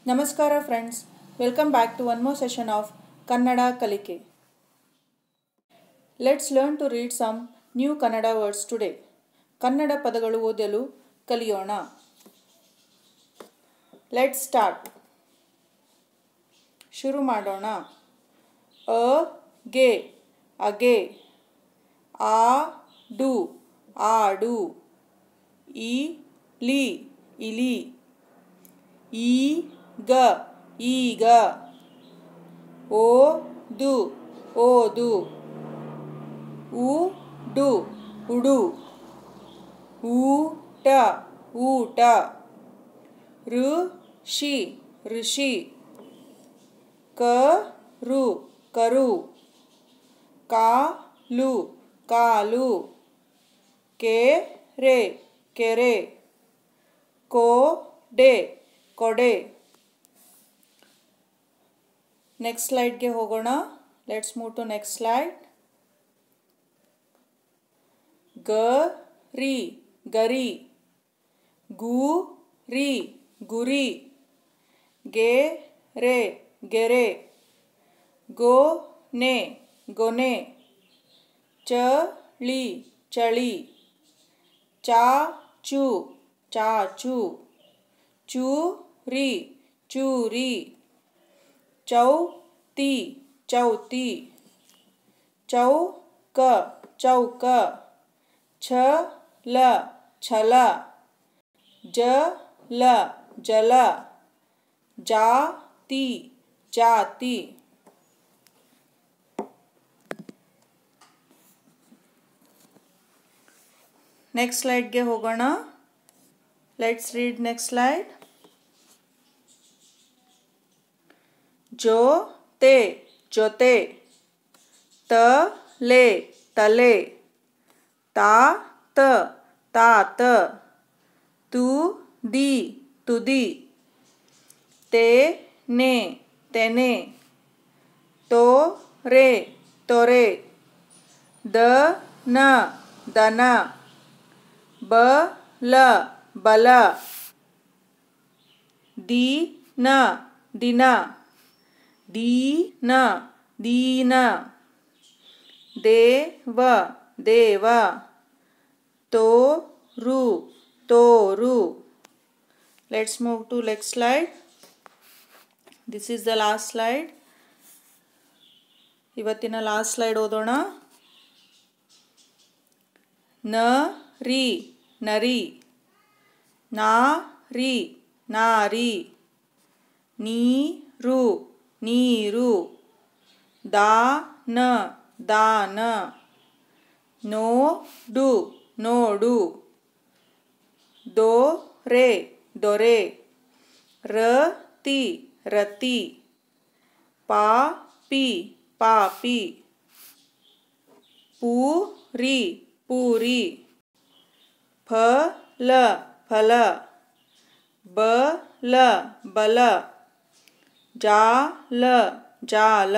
Namaskara friends, welcome back to one more session of Kannada Kalike. Let's learn to read some new Kannada words today. Kannada ಪದಗಳು ಓದಲು ಕಲಿಯೋಣ. Let's start. ಶುರು ಮಾಡೋಣ. ಗೆ ಅಗೆ, ಆಡು ಆಡು, ಇಲಿ ಇಲಿ, ಈಗ ಈಗ, ಓದು ಓದು, ಉಡು ಉಡು, ಊಟ ಊಟ, ಋಷಿ ಋಷಿ, ಕರು ಕರು, ಕಾಲು ಕಾಲು, ಕೆರೆ ಕೆರೆ, ಕೊಡೆ ಕೊಡೆ. ನೆಕ್ಸ್ಟ್ ಸ್ಲೈಡ್ಗೆ ಹೋಗೋಣ. Let's move to next slide. ಗರಿ ಗರಿ, ಗುರಿ ಗುರಿ, ಗೆರೆ ಗೆರೆ, ಗೊನೆ ಗೊನೆ, ಚಳಿ ಚಳಿ, ಚಾಚು ಚಾಚು, ಚೂರಿ ಚೂರಿ, ಚೌತಿ ಚೌತಿ, ಚೌಕ ಚೌಕ, ಛಲ ಛಲ, ಜಲ ಜಲ, ಜಾತಿ ಜಾತಿ. ನೆಕ್ಸ್ಟ್ ಸ್ಲೈಡ್ಗೆ ಹೋಗೋಣ. Let's read next slide. ಜೊತೆ ಜೊತೆ, ತಲೆ ತಲೆ, ತಾತ ತಾತ, ತುದಿ ತುದಿ, ತೆನೆ ತೆನೆ, ತೋರೆ ತೊರೆ, ದನ ದನ, ಬಲ ಬಲ, ದೀನ ದಿನ, ದೀನ ದೀನ, ದೇವ ದೇವ, ತೋರು ತೋರು. Let's move to next slide. This is the last slide. ಇವತ್ತಿನ ಲಾಸ್ಟ್ ಸ್ಲೈಡ್ ಓದೋಣ. ನರಿ ನರಿ, ನಾರಿ ನಾರಿ, ನೀರು ನೀರು, ದಾನ ದಾನ, ನೋಡು ನೋಡು, ದೊರೆ ದೊರೆ, ರತಿ ರತಿ, ಪಾಪಿ ಪಾಪಿ, ಪೂರಿ ಪೂರಿ, ಫಲ ಫಲ, ಬಲ ಬಲ, ಜಾಲ ಜಾಲ.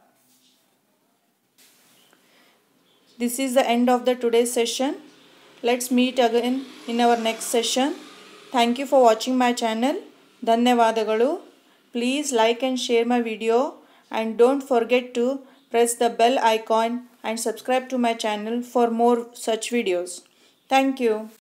This is the end of the today's session. Let's meet again in our next session. Thank you for watching my channel. ಧನ್ಯವಾದಗಳು. Please like and share my video and don't forget to press the bell icon and subscribe to my channel for more such videos. Thank you.